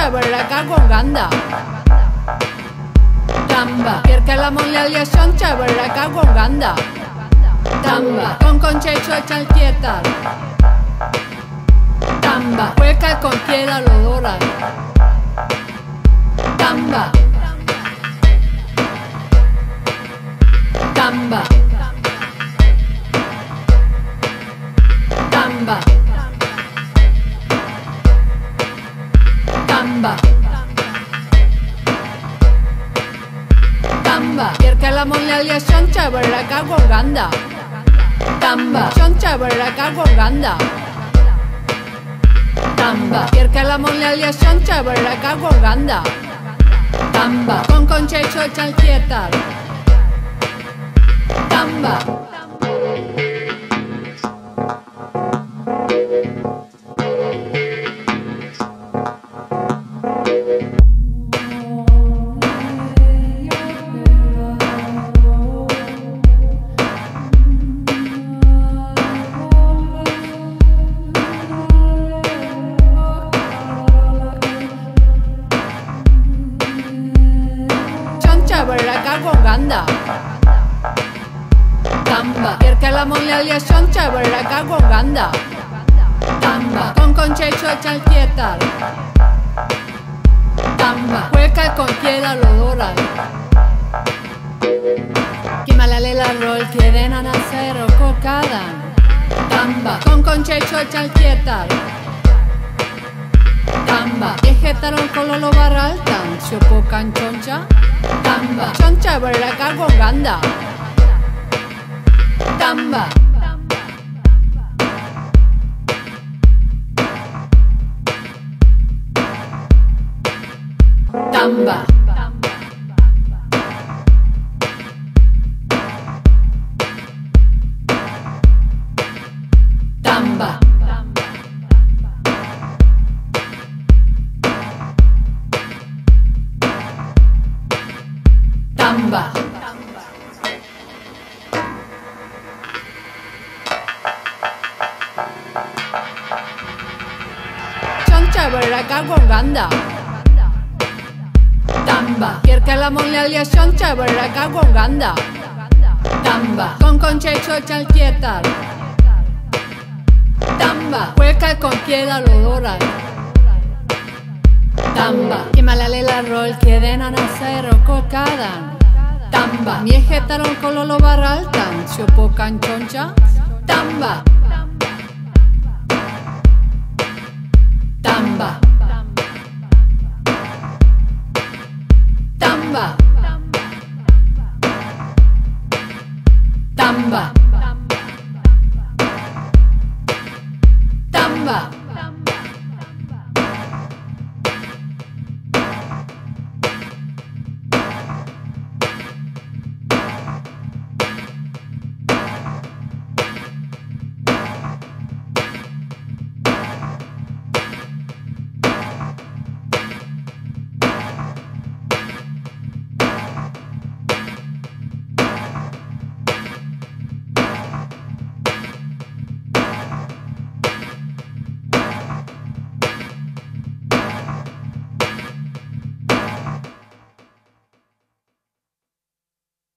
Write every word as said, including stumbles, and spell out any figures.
choncha berraka con ganda. Tamba, perché la moglie gli choncha berraka con ganda. Tamba, con concecho echan quieta. Tamba, hueca con piedra lo dora. Tamba, tamba, tamba, tamba, tamba, perché la moglie gli choncha berraka con ganda. Tamba, choncha berraka con ganda. Tamba, perché la moglie gli choncha berraka con ganda. Tamba, con concecho echan quieta. Tamba. Berraka con ganda. Tamba, perché la moglie gli choncha berraka con ganda. Tamba, con concecho echan quieta. Tamba, hueca con piedra lo dora. Kimalale la rol quieren a nacer o cocada. Tamba, con concecho echan quieta. Tamba, vegetaron con lo barraltan, chopocan choncha. Tamba, choncha berraka con ganda. Tamba, tamba, tamba, tamba. Choncha berraka con ganda. Tamba, perché la moglie gli choncha berraka con ganda. Tamba, con concecho echan quieta. Tamba, hueca con piedra lo dora. Tamba, kimalale la rol quieren a nacer o cocada. Tamba, vegetaron con lo barraltan, chopocan choncha. Tamba, tamba, tamba, tamba, tamba.